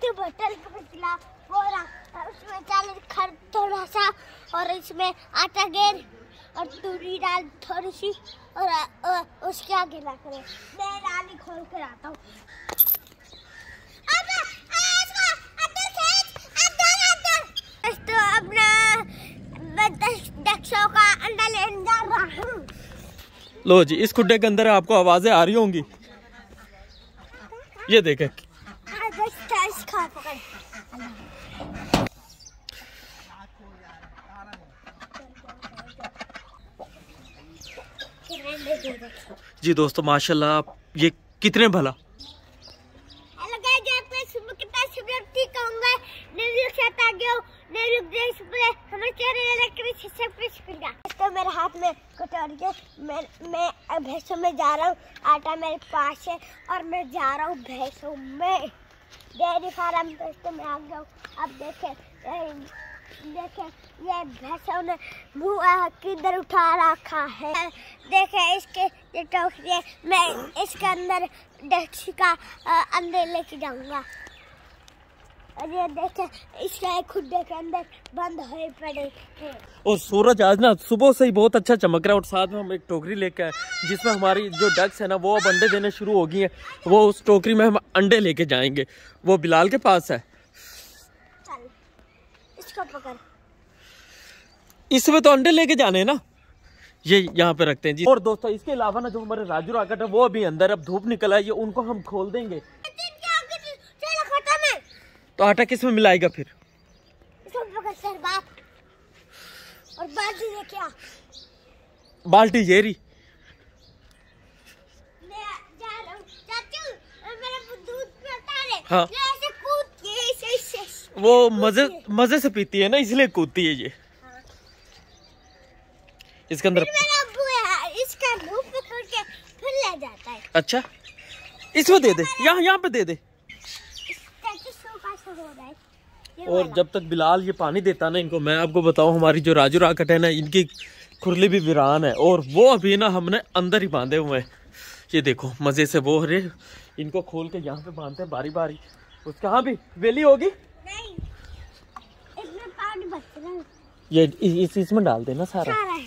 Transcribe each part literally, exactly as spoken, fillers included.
जो बटर पिछला वो रहा, उसमें डाल खर थोड़ा सा और इसमें आटा गेर और दूरी डाल थोड़ी सी और, और उसके आगे ना करें। मैं डाली खोल कर आता हूँ। तो अपना दक्षों का अंडा लेने जा रहा हूँ। लो जी, इस खुड्डे के अंदर आपको आवाजें आ रही होंगी। ये देखें। जी दोस्तों माशाल्लाह, ये कितने भला। हेलो गाइस, आप सुबह के पास सुबह ठीक होंगे। नेविक साथ आ गया, नेविक देश पे हमें चैनल लाइक सब्सक्राइब करिएगा। तो मेरे हाथ में कटोरी है, मैं मैं भैंसों में जा रहा हूँ। आटा मेरे पास है और मैं जा रहा हूँ भैंसों में। डेयरी फार्म दोस्तों में आ गया हूँ। अब देखें देखें ये भैंसों ने मुँह किधर उठा रखा है। देखें इसके ये टोकरी है, मैं इसके अंदर डेक्सी का अंदर लेके जाऊंगा। और ये देखें इसके खुड्डे के अंदर बंद हुए पड़े हैं। और सूरज आज ना सुबह से ही बहुत अच्छा चमक रहा है। और साथ में हम एक टोकरी लेके आए जिसमें हमारी जो डक्स है ना वो अब अंडे देने शुरू हो गई हैं। वो उस टोकरी में हम अंडे लेके जाएंगे, वो बिलाल के पास है। चल इसको पकड़। इसमें तो अंडे लेके जाने हैं ना, ये यहाँ पे रखते हैं जी। और दोस्तों इसके अलावा ना जो हमारे राजू राकट है वो अभी अंदर, अब धूप निकल आई है, उनको हम खोल देंगे। तो आटा किस में मिलाएगा फिर? और बाल्टी दे क्या? बाल्टी येरी। मैं जा रहा हूँ। चाचू मेरा दूध पीता है। हाँ। ऐसे कूद के ऐसे ऐसे। वो मजे मजे से पीती है ना, इसलिए कूदती है ये। हाँ। इसके अंदर मेरा अब्बू है, इसका मुंह पकड़ के फिर ले जाता है। अच्छा, इसमें दे दे, यहाँ यहाँ पे दे दे। और जब तक बिलाल ये पानी देता ना इनको, मैं आपको बताऊं हमारी जो राजू राकट है ना, इनकी खुरली भी वीरान है और वो अभी ना हमने अंदर ही बांधे हुए हैं। ये देखो मजे से वो रे इनको खोल के यहाँ पे बांधते हैं बारी बारी। उसका हाँ भी वेली होगी नहीं, इसमें पानी बच रहा है। ये इस इसमें डाल देना सारा, सारा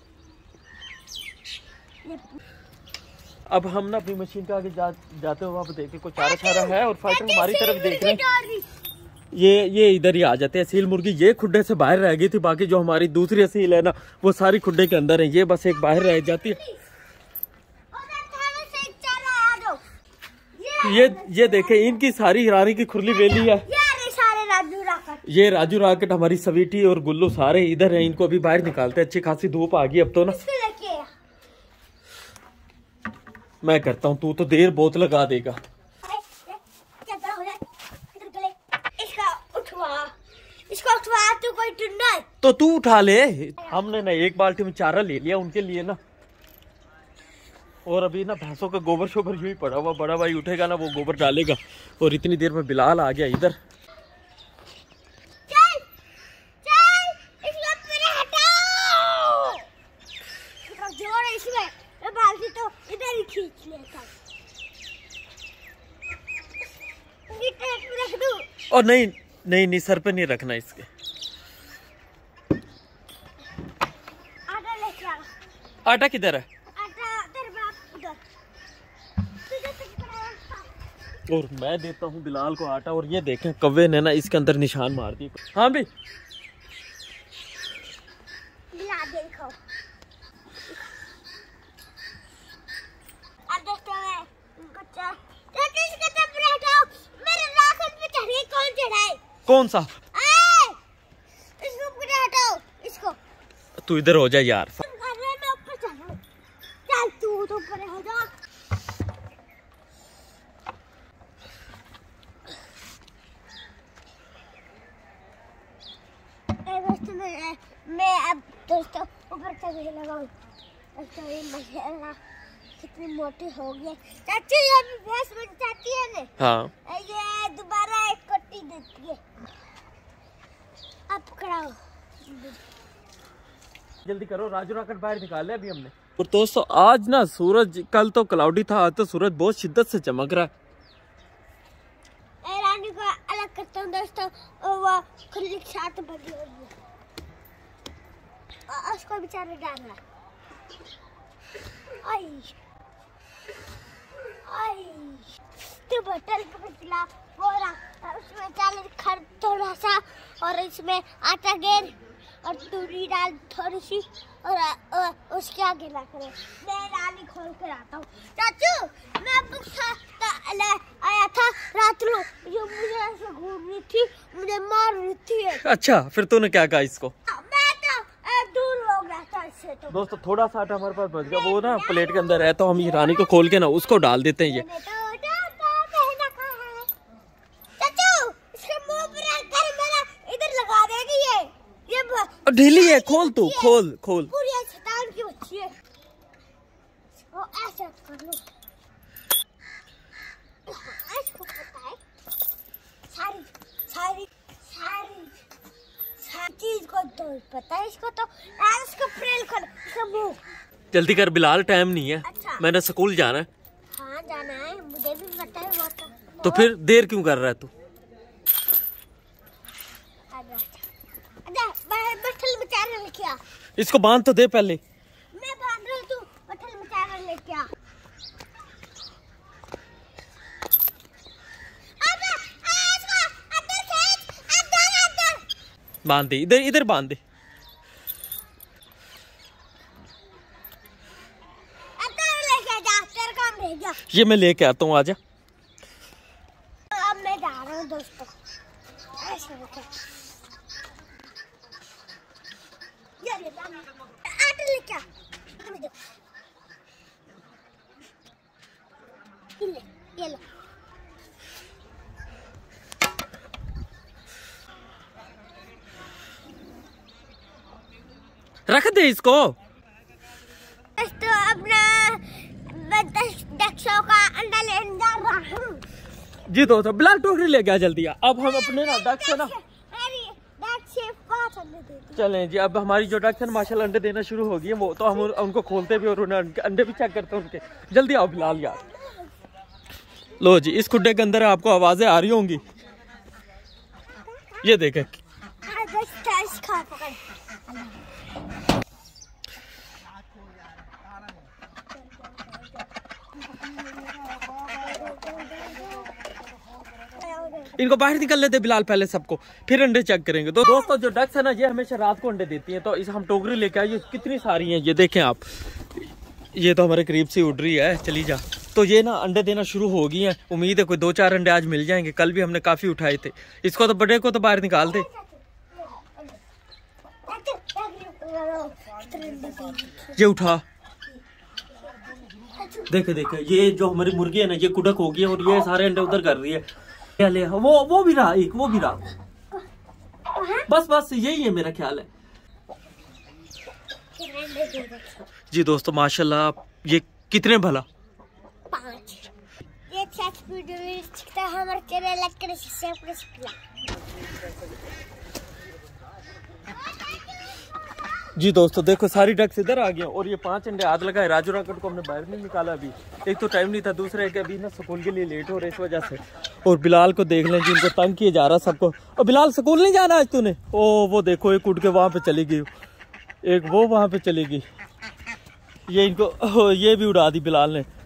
अब हम ना अपनी मशीन के आगे जा, जाते हुए आप देखे कोई चारा छारा है और फाइटर हमारी तरफ देख रहे हैं। ये ये इधर ही आ जाते हैं। असील मुर्गी ये खुड्डे से बाहर रह गई थी, बाकी जो हमारी दूसरी असील है ना वो सारी खुड्डे के अंदर है। ये बस एक बाहर रह जाती है। ये ये देखे इनकी सारी हिरानी की खुरली वेली है। सारे राजू राकट, ये राजू राकट हमारी स्वीटी और गुल्लू सारे इधर हैं। इनको अभी बाहर निकालते हैं। अच्छी खासी धूप आ गई अब तो ना। मैं करता हूँ, तू तो देर बहुत लगा देगा। इसको उठवा, तू कोई टुंडा है तो तू उठा ले। हमने ना एक बाल्टी में चारा ले लिया उनके लिए ना, और अभी ना भैंसों का गोबर शोबर यूं ही पड़ा हुआ। बड़ा भाई उठेगा ना वो गोबर डालेगा। और इतनी देर में बिलाल आ गया इधर। चल चल इसको मेरे हटाओ। जोर है इसमें, मैं बाल्टी तो इधर ही खींच लेता। रख दूं? और नहीं नहीं नहीं सर पे नहीं रखना इसके। आटा लेके आ। आटा किधर है? आटा तेरे बाप उधर। और मैं देता हूँ बिलाल को आटा। और ये देखें कव्वे ने ना इसके अंदर निशान मार दी। हाँ भी बिला देखो। अब दोस्तों मैं कुछ मेरे राखन पे चढ़े कौन चढ़ाए? कौन सा? इसको हटाओ इसको। तू इधर हो जा यार। मैं ऊपर चढ़ा। चल तू तो ऊपर हो जा। दोस्तों मैं मैं अब दोस्तों ऊपर चढ़ने लगा हूँ। दोस्तों ये माशाल्लाह कितनी मोटी हो गई। चाची ये भी भैंस बन जाती है ना। हाँ। ये दोबारा एक कट्टी देती है। अब पकड़ाओ। जल्दी करो, राजू राकट बाहर निकाले अभी हमने। और दोस्तों आज ना सूरज, कल तो क्लाउडी था, आज तो सूरज बहुत शिद्दत से चमक रहा है। रानी को अलग सकता हूँ दोस्तों, वो खुली छत बनी हुई है, उसको बेचारा डालना। आई आई तो बटन को पिला वो रहा, उसमें डाल खर थोड़ा सा, और इसमें आटा गेर और दूरी डाल थोड़ी सी, और, और उसके आगे रख रहे। मैं नाली खोल कर आता हूँ। चाचू मैं बुक आया था रात को, जो मुझे ऐसे घूम रही थी, मुझे मार रही थी। अच्छा, फिर तूने क्या कहा इसको? मैं तो दूर हो गया था इससे। तो दोस्तों थोड़ा सा आटा हमारे पास बच गया, वो ना प्लेट के अंदर है, तो हम ये रानी को खोल के ना उसको डाल देते हैं। ये ढीली है, खोल तू, खोल खोल। पूरी शैतान की बच्ची है, वो ऐसा कर लो। इसको पता है सारी सारी सारी सारी चीज को तो पता है इसको, तो यार इसको प्रेल कर, इसका मुंह जल्दी कर बिलाल, टाइम नहीं है। अच्छा। मैंने स्कूल जाना है। हाँ जाना है, मुझे भी पता है बहुत। तो फिर देर क्यों कर रहा है तू? बठल बेचारा लेके आ। इसको बांध तो दे पहले। मैं बांध रही हूँ, तू बठल बेचारा लेके आ। बांध दे, इधर इधर बांध दे। लेके जा, तेरा काम रह गया। ये मैं लेके आता हूँ, आजा। अब मैं जा रहा हूँ दोस्तों, ऐसे आटा लेके आ। ये ले, ये ले। रख दे इसको। तो अपना दक्षों का अंडा लेने जा रहा हूँ। जी दोस्तों, बिलाल टोकरी ले गया जल्दी। अब हम अपने ना डक से ना चलें जी। अब हमारी जो डक है ना माशाल्लाह अंडे देना शुरू हो गई है, वो तो हम उनको खोलते भी और उन्हें अंडे भी चेक करते हैं उनके। जल्दी आओ बिलाल यार। लो जी, इस खुड्डे के अंदर आपको आवाजें आ रही होंगी, ये देखें। इनको बाहर निकल लेते बिलाल पहले सबको, फिर अंडे चेक करेंगे। तो दोस्तों जो डक्स है ना, ये हमेशा रात को अंडे देती हैं, तो इस हम टोकरी लेके आए। ये कितनी सारी हैं, ये देखें आप। ये तो हमारे करीब से उड़ रही है, चली जा। तो ये ना अंडे देना शुरू हो गई हैं। उम्मीद है कोई दो चार अंडे आज मिल जाएंगे। कल भी हमने काफी उठाए थे। इसको तो बड़े को तो बाहर निकाल दे। ये उठा, देखे देखे, ये जो हमारी मुर्गी है ना, ये कुडक हो गई है और ये सारे अंडे उधर कर रही है। ले, वो वो भी रहा एक, वो भी रहा। बस बस यही है मेरा ख्याल है जी। दोस्तों माशाल्लाह, ये कितने भला? पाँच। ये हमारे चैनल जी। दोस्तों देखो, सारी डक्स इधर आ गई और ये पांच अंडे हाथ लगाए। राजू राकट को हमने बाहर नहीं निकाला अभी। एक तो टाइम नहीं था, दूसरा है कि अभी ना स्कूल के लिए लेट हो रहे इस वजह से। और बिलाल को देख लें जी, इनको तंग किए जा रहा सबको। और बिलाल स्कूल नहीं जाना आज तूने? ओ वो देखो, एक उठ के वहां पे चली गई, एक वो वहां पे चली गई। ये इनको ये भी उड़ा दी बिलाल ने।